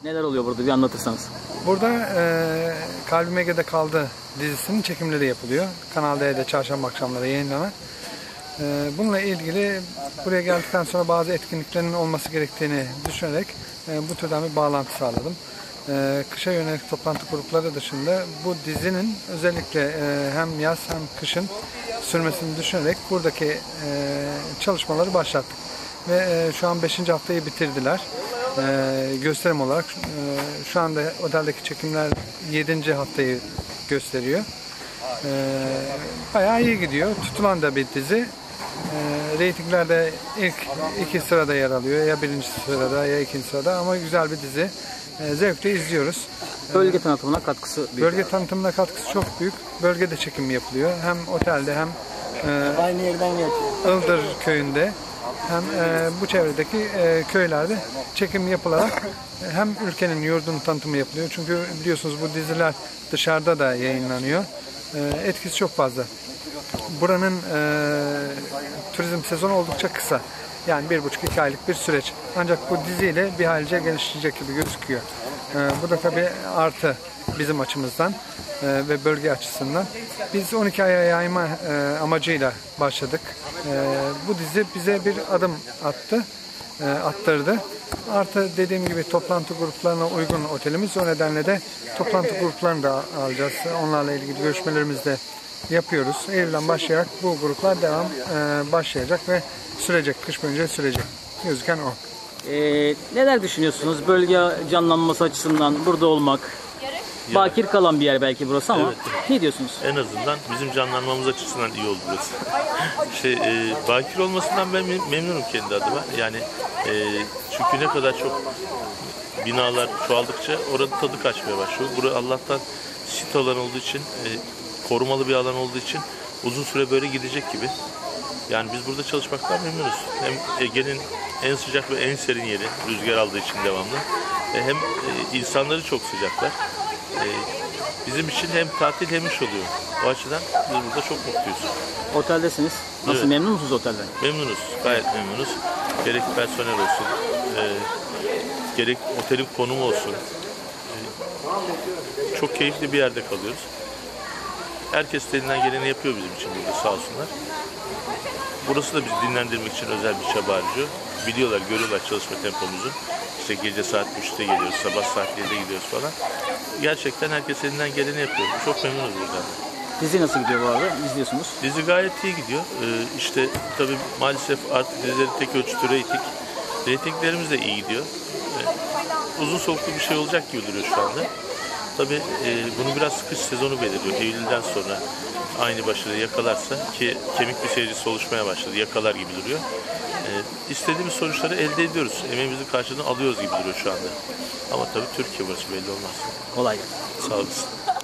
Neler oluyor burada bir anlatırsanız. Burada Kalbim Ege'de Kaldı dizisinin çekimleri yapılıyor. Kanal D'de çarşamba akşamları yayınlanan. Bununla ilgili buraya geldikten sonra bazı etkinliklerin olması gerektiğini düşünerek bu türden bir bağlantı sağladım. Kışa yönelik toplantı grupları dışında bu dizinin özellikle hem yaz hem kışın sürmesini düşünerek buradaki çalışmaları başlattık. Ve şu an 5. haftayı bitirdiler. Gösterim olarak şu anda oteldeki çekimler 7. haftayı gösteriyor. Bayağı iyi gidiyor. Tutulan da bir dizi. Reytinglerde ilk 2 sırada yer alıyor. Ya 1. sırada ya 2. sırada ama güzel bir dizi. Zevkle izliyoruz. Bölge tanıtımına katkısı büyük. Bölge tanıtımına katkısı çok büyük. Bölgede çekim yapılıyor. Hem otelde hem Aynı yerden geçiyor. Ildır köyünde hem bu çevredeki köylerde çekim yapılarak hem ülkenin yurdunun tanıtımı yapılıyor. Çünkü biliyorsunuz bu diziler dışarıda da yayınlanıyor. Etkisi çok fazla. Buranın turizm sezonu oldukça kısa. Yani 1,5-2 aylık bir süreç. Ancak bu diziyle bir halce gelişecek gibi gözüküyor. Bu da tabii artı bizim açımızdan ve bölge açısından. Biz 12 aya yayma amacıyla başladık. Bu dizi bize bir adım attırdı. Artı dediğim gibi toplantı gruplarına uygun otelimiz. O nedenle de toplantı gruplarını da alacağız. Onlarla ilgili görüşmelerimizi de yapıyoruz. Eylül'den başlayarak bu gruplar başlayacak ve sürecek. Kış boyunca sürecek. Gözüken o. Neler düşünüyorsunuz bölge canlanması açısından burada olmak? Bakir kalan bir yer belki burası ama evet. Ne diyorsunuz? En azından bizim canlanmamız açısından iyi oldu burası. Bakir olmasından ben memnunum kendi adıma. Yani çünkü ne kadar çok binalar çoğaldıkça oranın tadı kaçmaya başlıyor. Burası Allah'tan sit alan olduğu için, korumalı bir alan olduğu için uzun süre böyle gidecek gibi. Yani biz burada çalışmaktan memnunuz. Hem Ege'nin en sıcak ve en serin yeri, rüzgar aldığı için devamlı. Hem insanları çok sıcaklar. Bizim için hem tatil hem iş oluyor. O açıdan biz burada çok mutluyuz. Oteldesiniz. Nasıl, evet. Memnun musunuz otelden? Memnunuz, gayet memnunuz. Gerek personel olsun, gerek otelin konumu olsun. Çok keyifli bir yerde kalıyoruz. Herkes elinden geleni yapıyor bizim için burada, sağ olsunlar. Burası da bizi dinlendirmek için özel bir çaba harcıyor. Biliyorlar, görüyorlar çalışma tempomuzu. İşte gece saat 3'te geliyoruz, sabah saat 7'de gidiyoruz falan. Gerçekten herkes elinden geleni yapıyor. Çok memnunuz buradan. Dizi nasıl gidiyor bu arada? İzliyorsunuz. Dizi gayet iyi gidiyor. İşte tabii maalesef artık dizilerin tek ölçütü reyting. Reytinglerimiz de iyi gidiyor. Uzun soluklu bir şey olacak gibi duruyor şu anda. Tabii bunu biraz kış sezonu belirliyor. Eylül'den sonra aynı başarıyı yakalarsa, ki kemik bir seyircisi oluşmaya başladı, yakalar gibi duruyor. İstediğimiz sonuçları elde ediyoruz. Emeğimizin karşılığını alıyoruz gibi duruyor şu anda. Ama tabii Türkiye burası, belli olmaz. Kolay gelsin. Sağ olasın.